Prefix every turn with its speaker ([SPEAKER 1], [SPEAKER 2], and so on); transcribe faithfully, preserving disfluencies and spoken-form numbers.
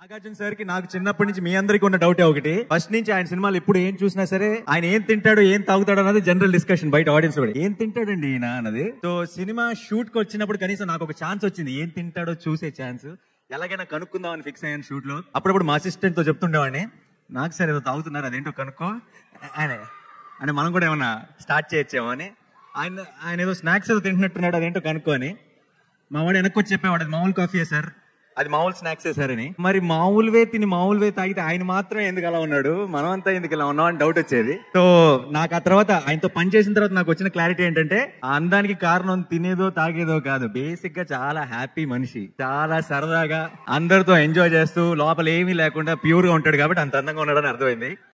[SPEAKER 1] Nagarjuna sir కి నాకు చిన్నప్పటి నుంచి మీ అందరికి ఉన్న డౌట్ ఒకటి. ఫస్ట్ నుంచి ఆయన సినిమాలు ఎప్పుడు ఏం చూసినా సరే ఆయన ఏం తింటాడు ఏం తాగుతాడు అన్నది జనరల్ డిస్కషన్ బయట ఆడియన్స్ కూడా. ఏం తింటాడండి ఈయన అన్నది. సో సినిమా షూట్ కి వచ్చినప్పుడు కనీసం నాకు ఒక ఛాన్స్ వచ్చింది, ఏం తింటాడో చూసే ఛాన్స్. ఎలాగైనా కనుక్కుందాం అని ఫిక్స్ అయ్యాను షూట్ లో. అప్పుడప్పుడు మా అసిస్టెంట్ తో చెప్తుండేవాడిని, నాకు సార్ ఏదో తాగుతున్నారు అదేంటో కనుక్కో ఆయన అంటే మనం కూడా ఏమన్నా స్టార్ట్ చేయొచ్చేమో అని. ఆయన ఆయన ఏదో స్నాక్స్ ఏదో తింటున్నట్టున్నాడు అదేంటో కనుక్కో అని. మా వాడు వెనక్కి వచ్చి చెప్పేవాడు, అది మామూలు కాఫీయే సార్, అది మామూలు స్నాక్సే సార్ అని. మరి మామూలువే తిని మామూలువే తాగితే ఆయన మాత్రం ఎందుకు అలా ఉన్నాడు, మనం అంతా ఎందుకు ఇలా ఉన్నాం అని డౌట్ వచ్చేది. సో నాకు ఆ తర్వాత ఆయనతో పని చేసిన తర్వాత నాకు వచ్చిన క్లారిటీ ఏంటంటే, ఆ అందానికి కారణం తినేదో తాగేదో కాదు, బేసిక్ గా చాలా హ్యాపీ మనిషి, చాలా సరదాగా అందరితో ఎంజాయ్ చేస్తూ లోపల ఏమీ లేకుండా ప్యూర్ గా ఉంటాడు కాబట్టి అంత అందంగా ఉన్నాడని అర్థమైంది.